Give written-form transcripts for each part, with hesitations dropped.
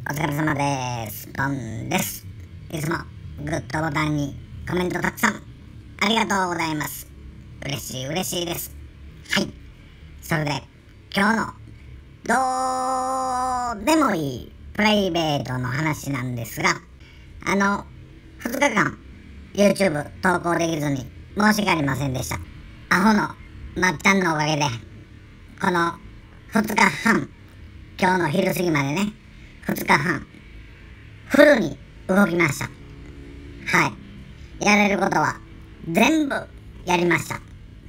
お疲れ様です。ポンです。いつもグッドボタンにコメントたくさんありがとうございます。嬉しいです。はい。それで今日のどうでもいいプライベートの話なんですが、2日間 YouTube 投稿できずに申し訳ありませんでした。アホのまっちゃんのおかげでこの2日半、今日の昼過ぎまでね、2日半フルに動きました。はい。やれることは全部やりました。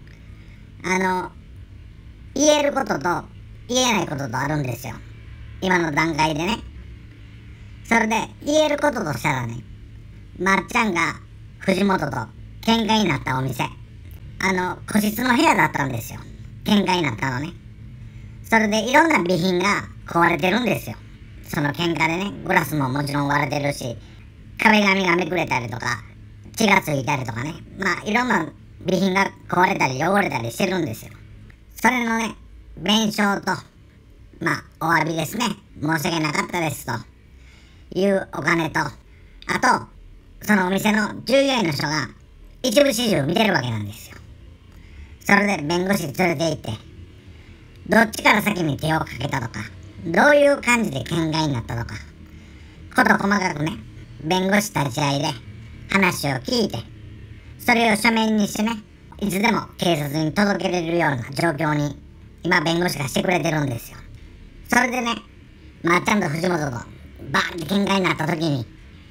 言えることと言えないこととあるんですよ、今の段階でね。それで言えることとしたらね、まっちゃんが藤本と喧嘩になったお店、個室の部屋だったんですよ、喧嘩になったのね。それでいろんな備品が壊れてるんですよ、その喧嘩でね。グラスももちろん割れてるし、壁紙がめくれたりとか血がついたりとかね、いろんな備品が壊れたり汚れたりしてるんですよ。それのね、弁償とお詫びですね、申し訳なかったですというお金と、あとそのお店の従業員の人が一部始終見てるわけなんですよ。それで弁護士連れて行って、どっちから先に手をかけたとか、どういう感じで喧嘩になったとか、こと細かくね、弁護士立ち会いで話を聞いて、それを書面にしてね、いつでも警察に届けれるような状況に今弁護士がしてくれてるんですよ。それでね、まっちゃんと藤本とバーンって喧嘩になった時に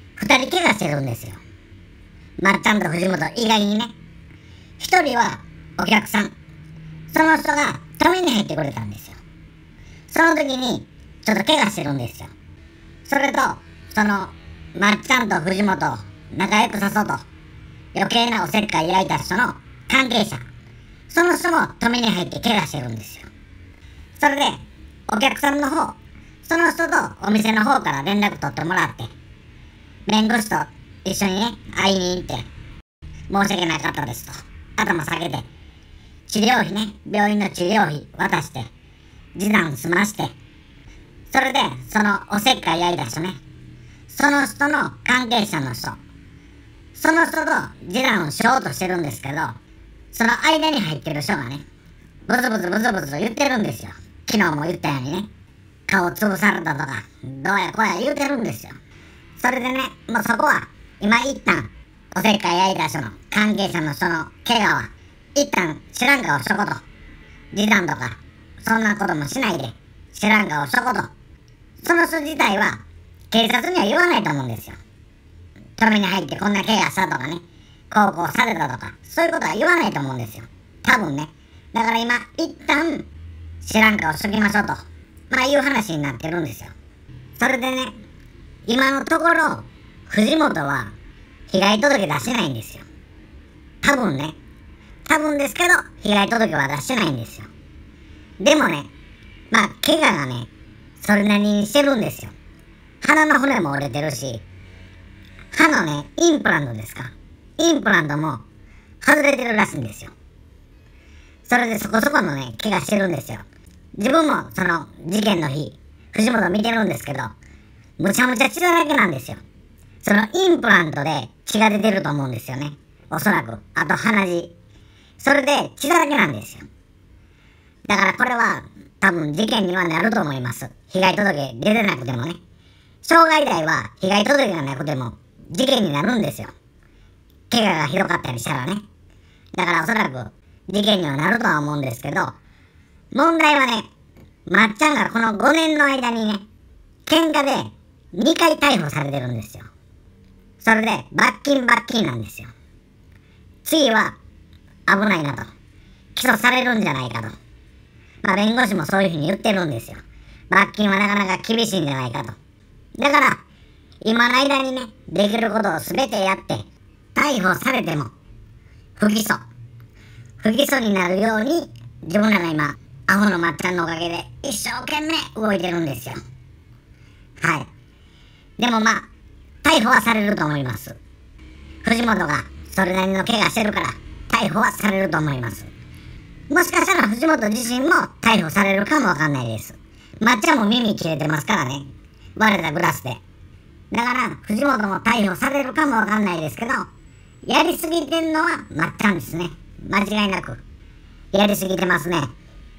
2人怪我してるんですよ。まっちゃんと藤本以外にね、1人はお客さん、その人が止めに入ってくれたんですよ。その時にちょっと怪我してるんですよ。それとそのまっちゃんと藤本を仲良くさそうと余計なおせっかい焼いた人の関係者、その人も止めに入って怪我してるんですよ。それでお客さんの方、その人とお店の方から連絡取ってもらって、弁護士と一緒にね、会いに行って、申し訳なかったですと頭下げて、治療費ね、病院の治療費渡して示談済まして、それでそのおせっかい焼いた人ね、その人の関係者の人、その人と示談をしようとしてるんですけど、その間に入ってる人がね、ブツブツ言ってるんですよ。昨日も言ったようにね、顔潰されたとかどうやこうや言うてるんですよ。それでね、もうそこは今一旦おせっかい焼いた人の関係者の人の怪我は一旦知らん顔しとこと、示談とかそんなこともしないで知らん顔しとこと、その人自体は警察には言わないと思うんですよ。止めに入ってこんな怪我したとかね、高校されたとかそういうことは言わないと思うんですよ、多分ね。だから今一旦知らん顔しときましょうという話になってるんですよ。それでね、今のところ藤本は被害届出してないんですよ。多分ですけど被害届は出してないんですよ。でもね、怪我がねそれなりにしてるんですよ。鼻の骨も折れてるし、歯のねインプラントですか、インプラントも外れてるらしいんですよ。それでそこそこのね怪我してるんですよ。自分もその事件の日藤本見てるんですけど、むちゃむちゃ血だらけなんですよ。そのインプラントで血が出てると思うんですよね、おそらく。あと鼻血、それで血だらけなんですよ。だからこれは多分事件にはなると思います。被害届出てなくてもね、傷害罪は被害届がなくても事件になるんですよ、怪我がひどかったりしたらね。だからおそらく事件にはなるとは思うんですけど、問題はね、まっちゃんがこの5年の間にね、喧嘩で2回逮捕されてるんですよ。それで罰金なんですよ。次は危ないなと、起訴されるんじゃないかと、弁護士もそういうふうに言ってるんですよ。罰金はなかなか厳しいんじゃないかと。だから今の間にね、できることを全てやって、逮捕されても不起訴になるように、自分らが今アホのまっちゃんのおかげで一生懸命動いてるんですよ。はい。でも逮捕はされると思います。藤本がそれなりの怪我してるから逮捕はされると思います。もしかしたら藤本自身も逮捕されるかもわかんないです。まっちゃんも耳切れてますからね。 割れたグラスで。だから藤本も逮捕されるかもわかんないですけど、やりすぎてんのはまっちゃんですね。間違いなくやりすぎてますね。はい。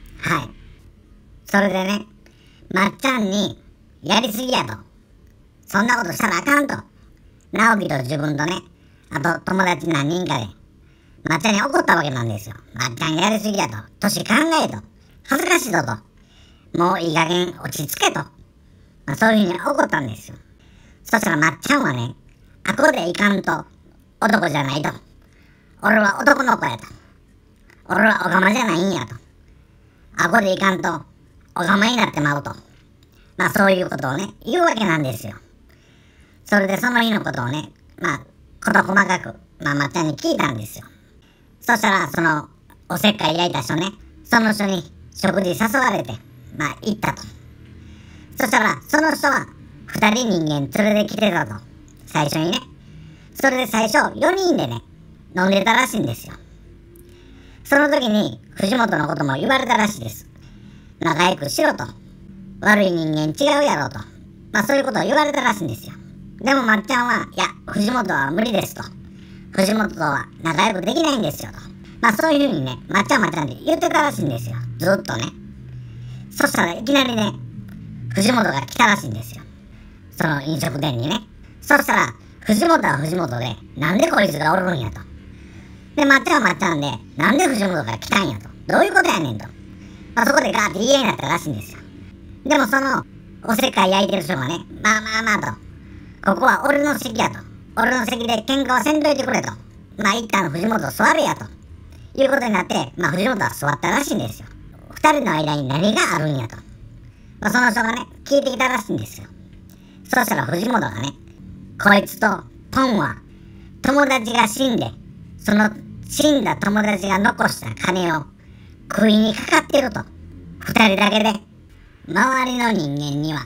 それでね、まっちゃんにやりすぎやと、そんなことしたらあかんと、直樹と自分とね、あと友達何人かでまっちゃんに怒ったわけなんですよ。まっちゃんやりすぎやと、年考えと、恥ずかしいぞと、もういい加減落ち着けと、そういうふうに怒ったんですよ。そしたらまっちゃんはね、あこでいかんと男じゃないと、俺は男の子やと、俺はおかまじゃないんやと、あこでいかんとおかまになってまうと、そういうことをね言うわけなんですよ。それでその日のことをね、事細かくまっちゃんに聞いたんですよ。そしたらそのおせっかい焼いた人ね、その人に食事誘われて行ったと。そしたらその人は2人人間連れてきてたと、最初にね。それで最初4人でね飲んでたらしいんですよ。その時に藤本のことも言われたらしいです。仲良くしろと、悪い人間違うやろと、そういうことを言われたらしいんですよ。でもまっちゃんは、いや藤本は無理ですと、藤本とは仲良くできないんですよと、そういう風にねまっちゃんで言ってたらしいんですよ、ずっとね。そしたらいきなりね藤本が来たらしいんですよ、その飲食店にね。そしたら藤本は藤本で、なんでこいつがおるんやと。でまっちゃんはまっちゃんで、なんで藤本が来たんやと、どういうことやねんと、そこでガーって言い合いになったらしいんですよ。でもそのおせっかい焼いてる人がね、と、ここは俺の席やと、俺の席で喧嘩はせんといてくれと、一旦藤本座るやということになって、藤本は座ったらしいんですよ。二人の間に何があるんやと、その人がね聞いてきたらしいんですよ。そしたら藤本がね、こいつとポンは友達が死んで、その死んだ友達が残した金を食いにかかってると、二人だけで、周りの人間には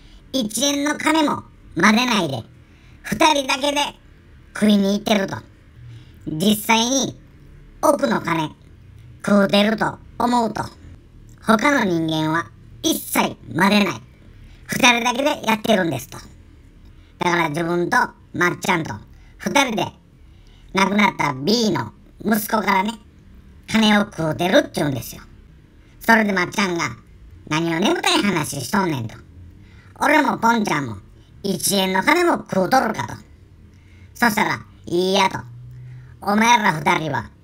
1円の金もまでないで2人だけで食いに行ってると、実際に億の金食うてると思うと、他の人間は一切までない2人だけでやってるんですと。だから自分とまっちゃんと2人で亡くなった B の息子からね金を食うてるって言うんですよ。それでまっちゃんが、何を眠たい話しとんねんと、俺もポンちゃんも1円の金も食うとるかと。そしたら、いいやと、お前ら2人は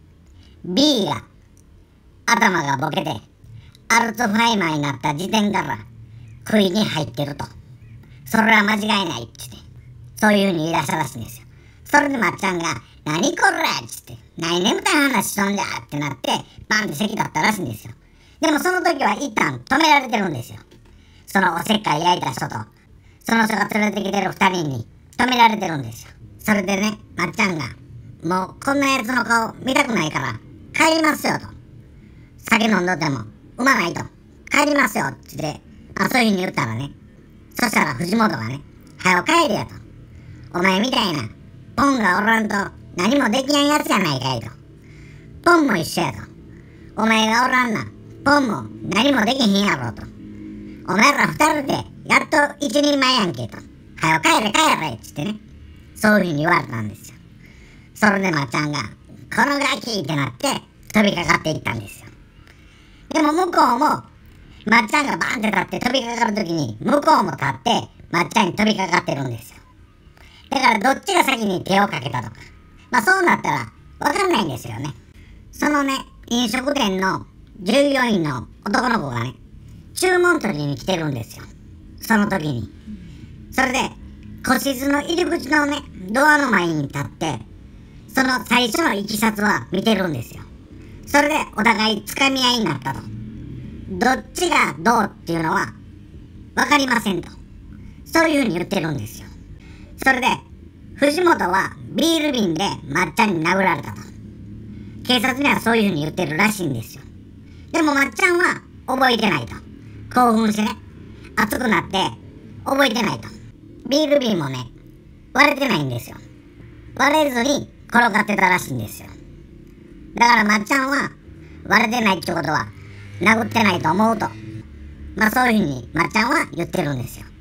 B が頭がボケてアルツハイマーになった時点から食いに入ってると、それは間違いないっつって、そういう風に言い出したらしいんですよ。それでまっちゃんが、何これっつって、何眠たい話しとんじゃってなって、バンって席だったらしいんですよ。でもその時は一旦止められてるんですよ。そのおせっかい焼いた人と、その人が連れてきてる2人に止められてるんですよ。それでね、まっちゃんが、もうこんなやつの顔見たくないから帰りますよと。酒飲んどってもうまないと。帰りますよって言って、そういう風に言ったらね、そしたら藤本がね、早く帰れよと。お前みたいなポンがおらんと何もできやんやつやないかいと。ポンも一緒やと。お前がおらんな、ポンも何もできへんやろと。お前ら2人でやっと一人前やんけと。早く帰れ帰れっつってね、そういう風に言われたんですよ。それでまっちゃんが、このガキってなって飛びかかっていったんですよ。でも向こうもまっちゃんがバーンって立って飛びかかるときに、向こうも立ってまっちゃんに飛びかかってるんですよ。だからどっちが先に手をかけたとか、そうなったらわかんないんですよね。そのね、飲食店の従業員の男の子がね、注文取りに来てるんですよ。その時に。それで個室の入り口のね、ドアの前に立って、その最初のいきさつは見てるんですよ。それでお互い掴み合いになったと。どっちがどうっていうのはわかりませんと、そういう風に言ってるんですよ。それで藤本はビール瓶でまっちゃんに殴られたと、警察にはそういう風に言ってるらしいんですよ。でもまっちゃんは覚えてないと、興奮してね、熱くなって覚えてないと。ビール瓶もね割れてないんですよ。割れずに転がってたらしいんですよ。だからまっちゃんは割れてないってことは殴ってないと思うと、そういう風にまっちゃんは言ってるんですよ。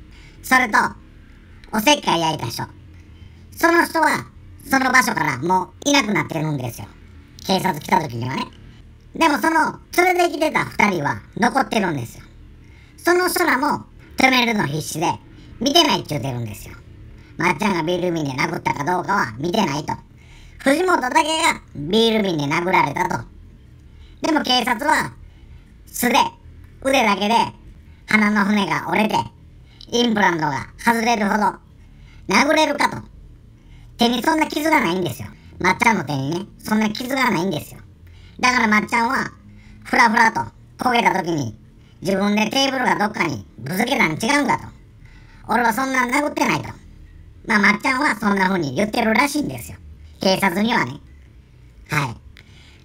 それと、おせっかい焼いた人。その人は、その場所からもういなくなってるんですよ。警察来た時にはね。でもその、連れてきてた二人は残ってるんですよ。その人らも、止めるの必死で、見てないって言ってるんですよ。まっちゃんがビール瓶で殴ったかどうかは見てないと。藤本だけがビール瓶で殴られたと。でも警察は、素で、腕だけで、鼻の骨が折れて、インプラントが外れるほど、殴れるかと。手にそんな傷がないんですよ。まっちゃんの手にね、そんな傷がないんですよ。だからまっちゃんは、ふらふらと焦げた時に、自分でテーブルがどっかにぶつけたん違うんかと。俺はそんな殴ってないと。まっちゃんはそんな風に言ってるらしいんですよ。警察にはね。はい。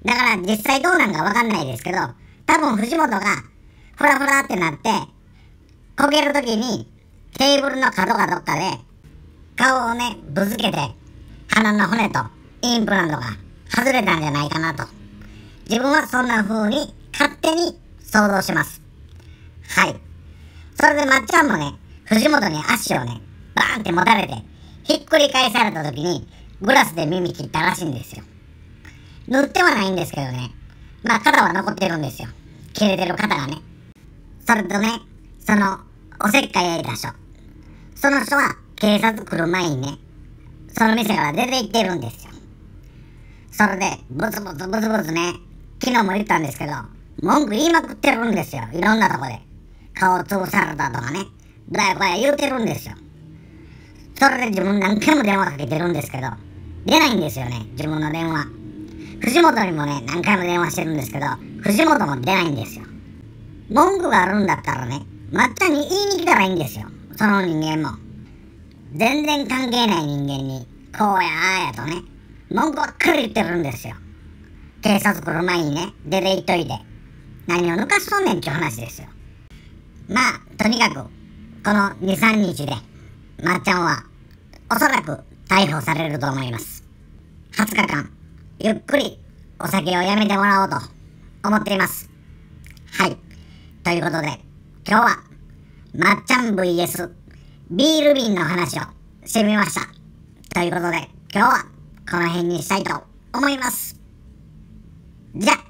だから実際どうなんかわかんないですけど、多分藤本が、ふらふらってなって、焦げる時に、テーブルの角かどっかで、顔をね、ぶつけて、鼻の骨とインプラントが外れたんじゃないかなと。自分はそんな風に勝手に想像します。はい。それでまっちゃんもね、藤本に足をね、バーンって持たれて、ひっくり返された時に、グラスで耳切ったらしいんですよ。塗ってはないんですけどね。肩は残ってるんですよ。切れてる肩がね。それとね、その、おせっかい焼いた人。その人は、警察来る前にね、その店から出て行ってるんですよ。それで、ブツブツブツブツね、昨日も言ったんですけど、文句言いまくってるんですよ。いろんなとこで。顔潰されたとかね、ブラヤブラヤ言うてるんですよ。それで自分何回も電話かけてるんですけど、出ないんですよね、自分の電話。藤本にもね、何回も電話してるんですけど、藤本も出ないんですよ。文句があるんだったらね、まっちゃんに言いに来たらいいんですよ。その人間も。全然関係ない人間に、こうやああやとね、文句ばっかり言ってるんですよ。警察来る前にね、出て行っといて。何を抜かしとんねんっていう話ですよ。とにかく、この2、3日で、まっちゃんは、おそらく逮捕されると思います。20日間、ゆっくりお酒をやめてもらおうと思っています。はい。ということで、今日は、まっちゃん VS ビール瓶の話をしてみました。ということで、今日はこの辺にしたいと思います。じゃあ